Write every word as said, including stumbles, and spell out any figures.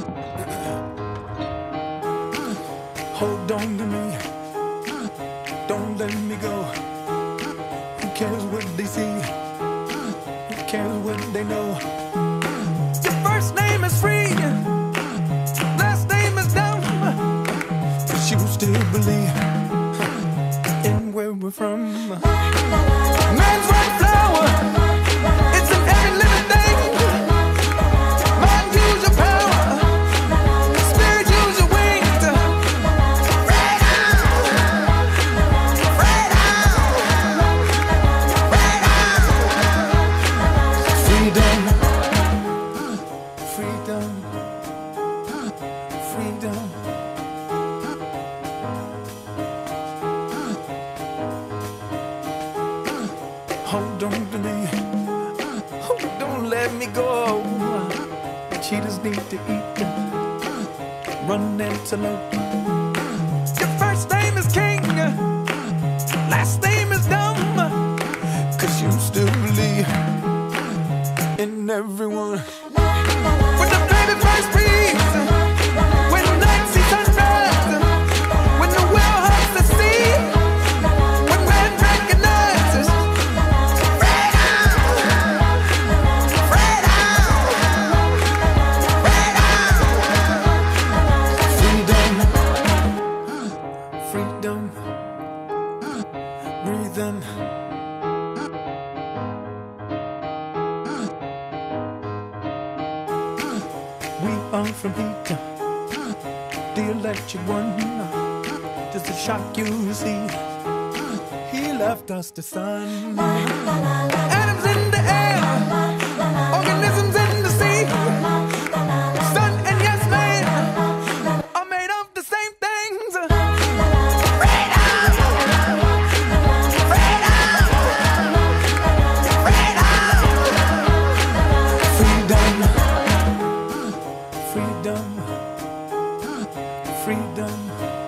Hold on to me, don't let me go. Who cares what they see? Who cares what they know? Your first name is free, last name is dumb, but you still believe in where we're from. Man's right flower, it's in every living thing. Mind, use your power, spirit, use your wings. Freedom, freedom, freedom, freedom. Hold on to me, oh, don't let me go. Cheetahs need to eat, run antelope. Your first name is king, last name is dumb, cause you still believe in everyone. When the baby first breathes, when night sees sunrise, when the whale hugs the sea, when man recognizes freedom, freedom, freedom, freedom, breathing. We are from heat, the electric one. Just a shock you see. He left us the sun. Atoms in the air, organisms in the sea. Sun and yes man are made of the same things. Freedom, freedom, freedom, freedom, freedom.